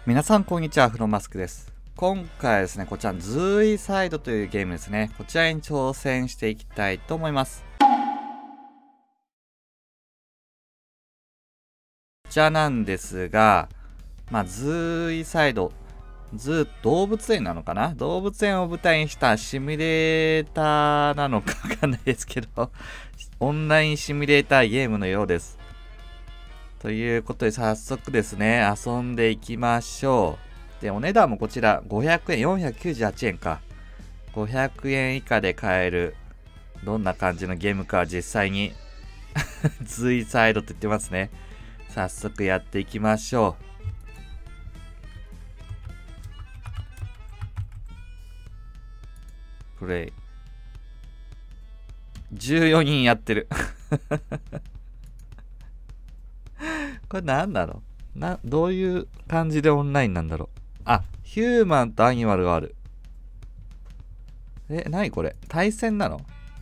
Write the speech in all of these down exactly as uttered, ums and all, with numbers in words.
皆さんこんにちは、フロマスクです。今回はですね、こちらズーイサイドというゲームですね。こちらに挑戦していきたいと思います。こちらなんですが、まあ、ズーイサイド、ズー動物園なのかな、動物園を舞台にしたシミュレーターなのかわかんないですけど、オンラインシミュレーターゲームのようです。ということで早速ですね、遊んでいきましょう。で、お値段もこちらごひゃくえん、よんひゃくきゅうじゅうはちえんか。ごひゃくえん以下で買える、どんな感じのゲームか実際に、ズイサイドって言ってますね。早速やっていきましょう。プレイ。じゅうよにんやってる。これ何だろうな、どういう感じでオンラインなんだろう。あ、ヒューマンとアニマルがある。え、なにこれ、対戦なの？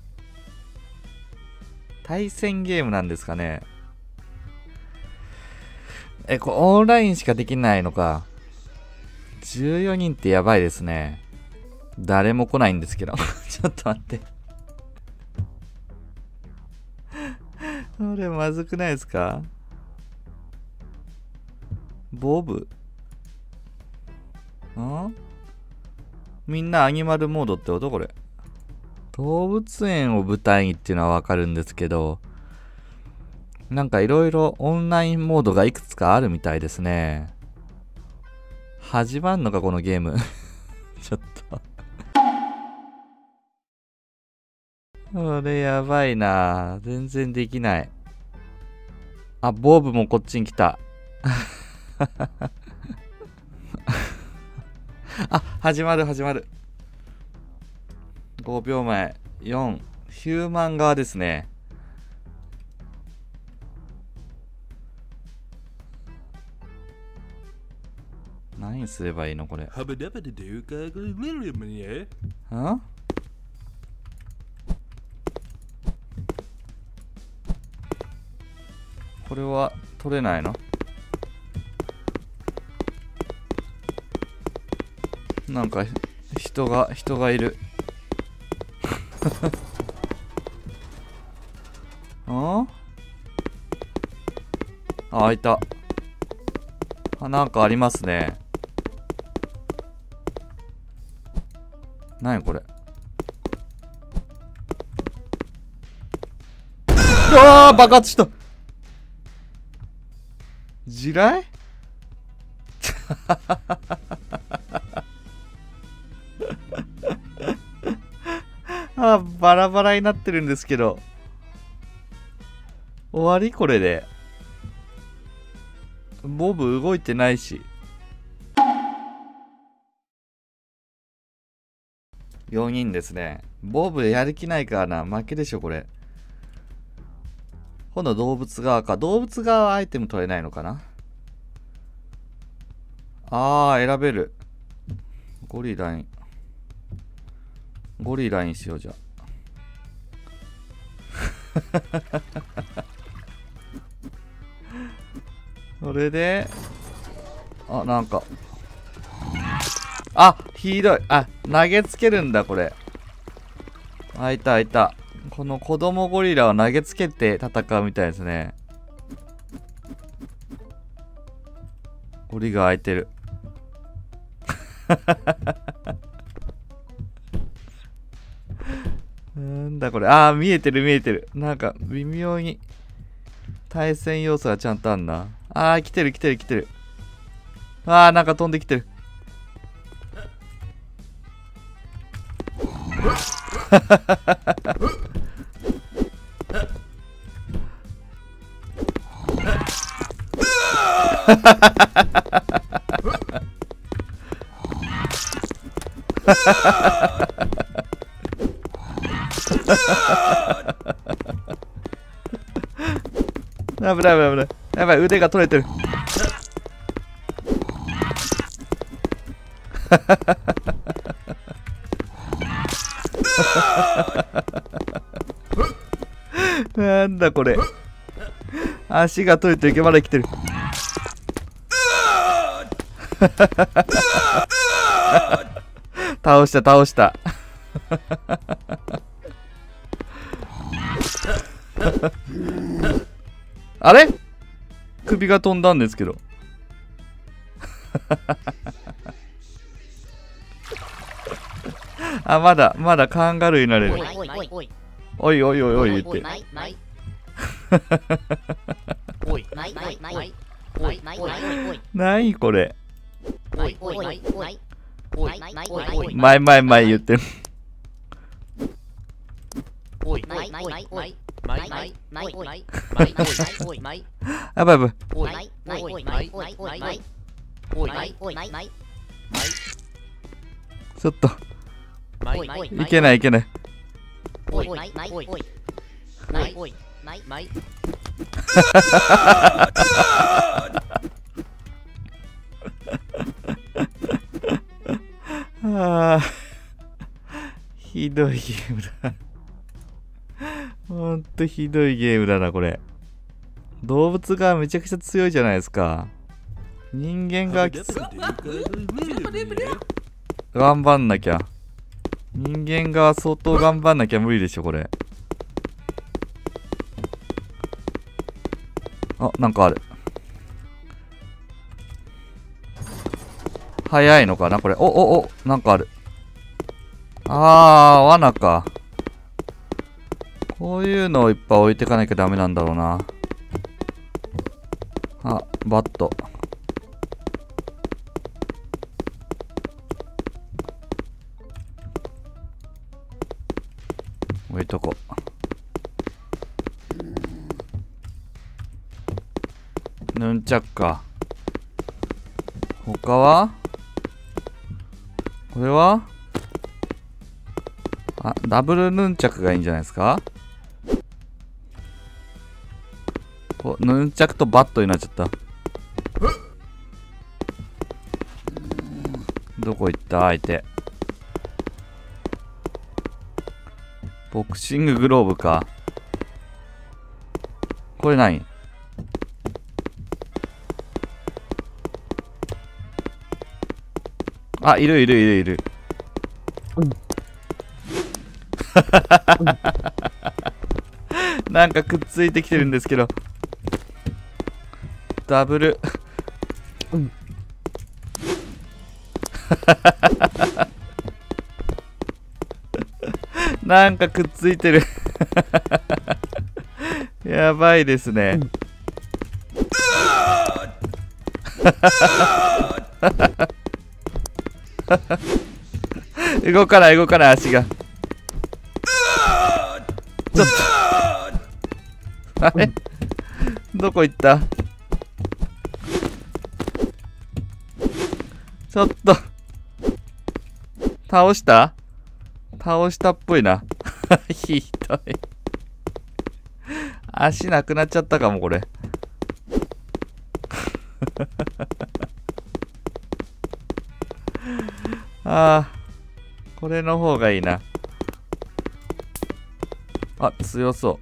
対戦ゲームなんですかね。え、これオンラインしかできないのか。じゅうよにんってやばいですね。誰も来ないんですけど。ちょっと待って。これまずくないですか？ボブんみんなアニマルモードってことこれ。動物園を舞台にっていうのはわかるんですけど、なんかいろいろオンラインモードがいくつかあるみたいですね。始まんのかこのゲーム。ちょっと。これやばいな。全然できない。あ、ボブもこっちに来た。あ、始まる始まる。ごびょうまえ。よん。ヒューマン側ですね。何すればいいのこれ。ん？これは取れないの？なんか人が人がいる。ん？あ、開いた。あ、なんかありますね。なにこれ。うわー、爆発した。地雷？あ、バラバラになってるんですけど。終わりこれで。ボブ動いてないし。よにんですね。ボブやる気ないからな。負けでしょこれ。今度動物側か。動物側はアイテム取れないのかな。あー、選べる。ゴリラに。ゴリラにしようじゃ。それで、あ、なんか。あ、ひどい。あ、投げつけるんだ、これ。あ、いた、いた。この子供ゴリラを投げつけて戦うみたいですね。ゴリが開いてる。なんだこれ。あー、見えてる見えてる。なんか微妙に対戦要素がちゃんとあんな。あー、来てる来てる来てる。あー、なんか飛んできてる。危ない危ない危ない。やばい、腕が取れてる。なんだこれ。足が取れてるけどまだ生きてる。 倒した倒したあれ首が飛んだんですけどあ、まだまだカンガルーになれる。おいおいおいおい言ってなにこれ前前前言ってるあばばちょっといけないいけないあーひどいゲームだほんとひどいゲームだなこれ。動物がめちゃくちゃ強いじゃないですか。人間がきつ頑張んなきゃ。人間が相当頑張んなきゃ無理でしょこれ。あ、なんかある。早いのかなこれ。おおお、なんかある。あー、罠か。こういうのをいっぱい置いてかなきゃダメなんだろうな。あ、バット。置いとこう。ヌンチャクか。他はこれはあ、ダブルヌンチャクがいいんじゃないですか。お、ヌンチャクとバットになっちゃった。どこ行った相手。ボクシンググローブか。これ何？あ、いるいるいるいる。なんかくっついてきてるんですけど。ダブル。なんかくっついてる。やばいですね。動かない動かない足が。ちょっとあれどこ行った。ちょっと倒した倒したっぽいな。ひどい。足なくなっちゃったかもこれ。ああ、これの方がいいな。あ、強そう。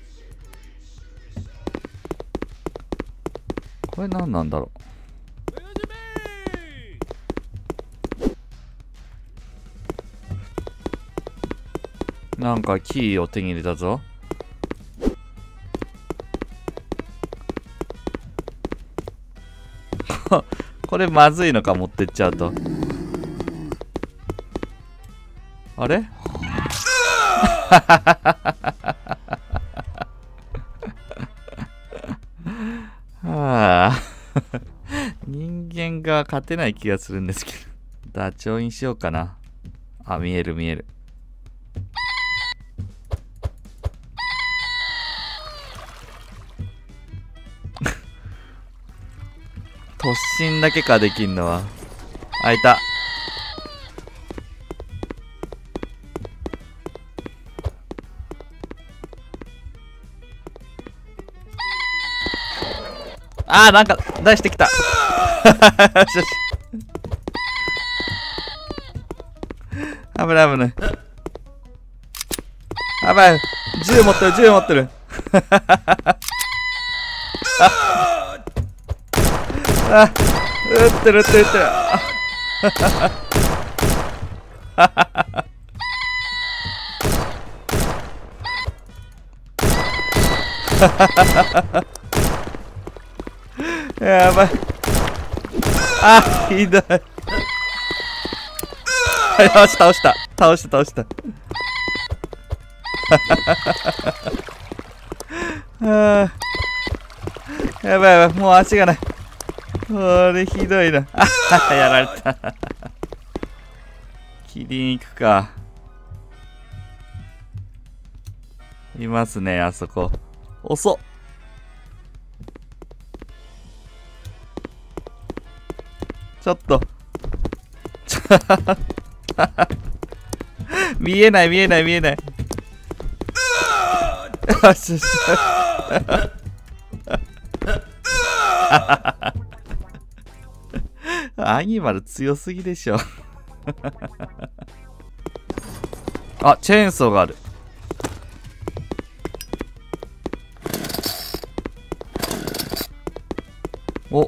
これ何なんだろう。なんかキーを手に入れたぞ。これまずいのか持ってっちゃうと。あれはあ人間が勝てない気がするんですけどダチョウにしようかな。あ、見える見える。突進だけかできんのは。あ、いた。あー、なんか出してきた。よしよし。危ない危ない。やばい。銃持ってる銃持ってる。あ、撃ってってる撃ってる撃ってる。やばい。あ、ひどい。よし、倒した。倒した、倒した。あー、やばいやばい、もう足がない。これひどいな。あ、やられた。切りに行くか。いますね、あそこ。遅っ。ちょっと。ちょ見えない見えない見えない。よしよし。アニマル強すぎでしょ。あ、チェーンソーがある。お、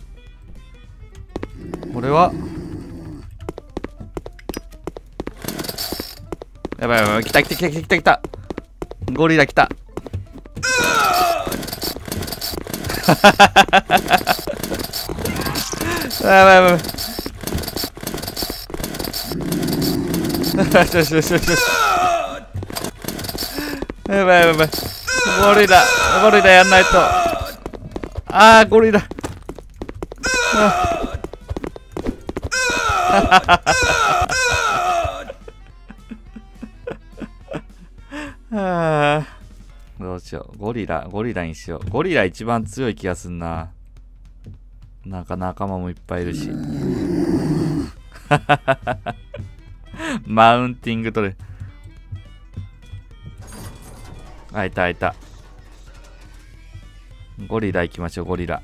これはやばいやばい、来た来た来た来た来た。ゴリラ来た。やばいやばい。よしよしよしよし。やばいやばいやばい。ゴリラゴリラやんないと。あー、ゴリラ。あー、どうしよう。ゴリラゴリラにしよう。ゴリラ一番強い気がすんな。なんか仲間もいっぱいいるし。マウンティングトレ。あ、いたいた。ゴリラ行きましょう、ゴリラ。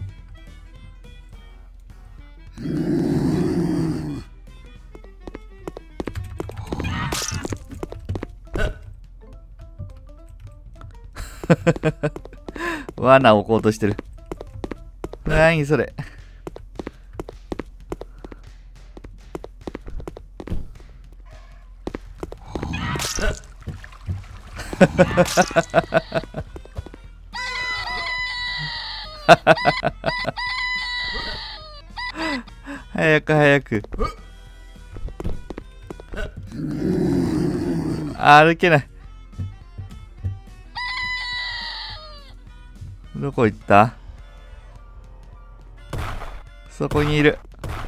罠置こうとしてる。なにそれ。早く早く。歩けない。どこ行った？そこにいる。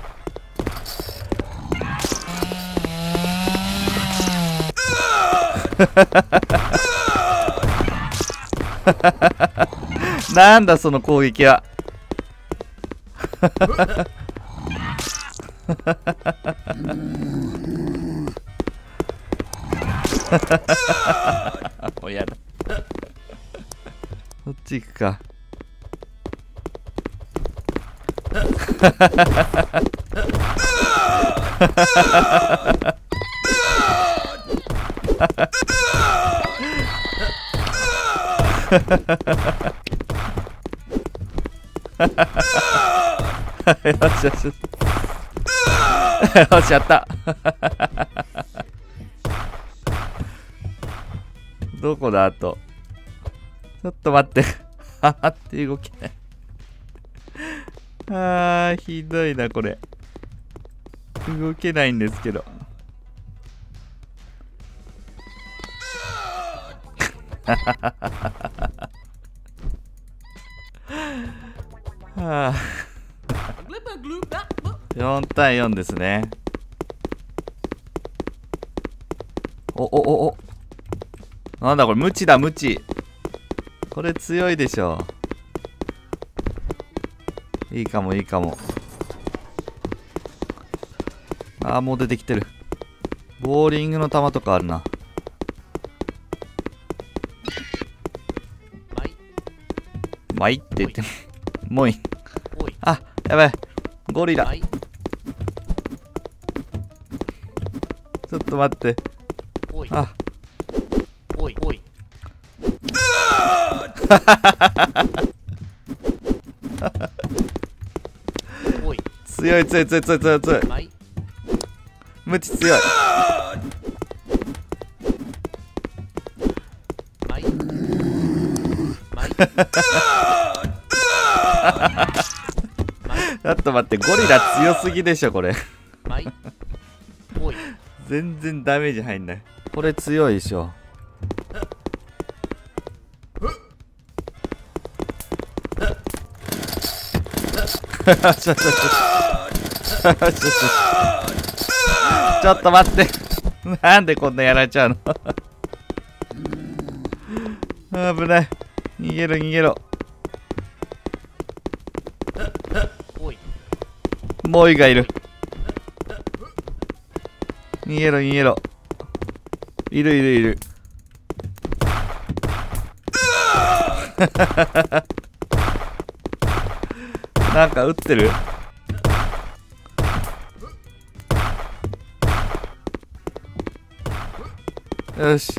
なんだその攻撃は。もうやだ。こっち行くか。よしよしよし。よし、やった。どこだあと。ちょっと待って。ははって動けない。あー、ひどいな、これ。動けないんですけど。はあ、よんたいよんですね。おおおお、なんだこれ、ムチだムチ。これ強いでしょ。いいかもいいかも。あー、もう出てきてる。ボーリングの球とかあるな。マイって言ってもういい。あ、やばい。ゴリラ。ちょっと待って。あ。おいおい。強強い強い強い強い強い強い。ムチ強い。ちょっと待って、ゴリラ強すぎでしょこれ。全然ダメージ入んない。これ強いでしょ。ちょっとちょっと待って。なんでこんなやられちゃうの。危ない。逃げろ逃げろ。モイがいる。逃げろ逃げろ。いるいるいる。なんか撃ってる。よし、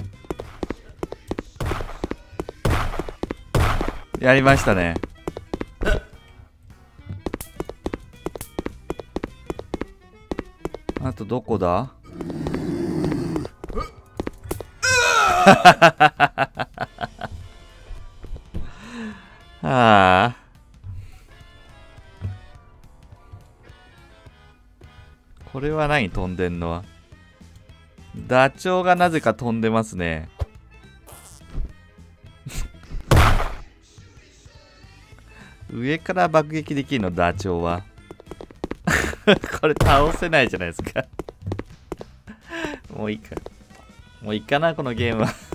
やりましたね。あとどこだ。ああ、これは何飛んでんのは。ダチョウがなぜか飛んでますね。上から爆撃できるのダチョウは。これ倒せないじゃないですか。もういいか。もういいかなこのゲームは。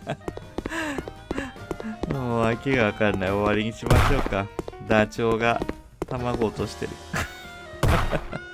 もう訳がわかんない。終わりにしましょうか。ダチョウが卵を落としてる。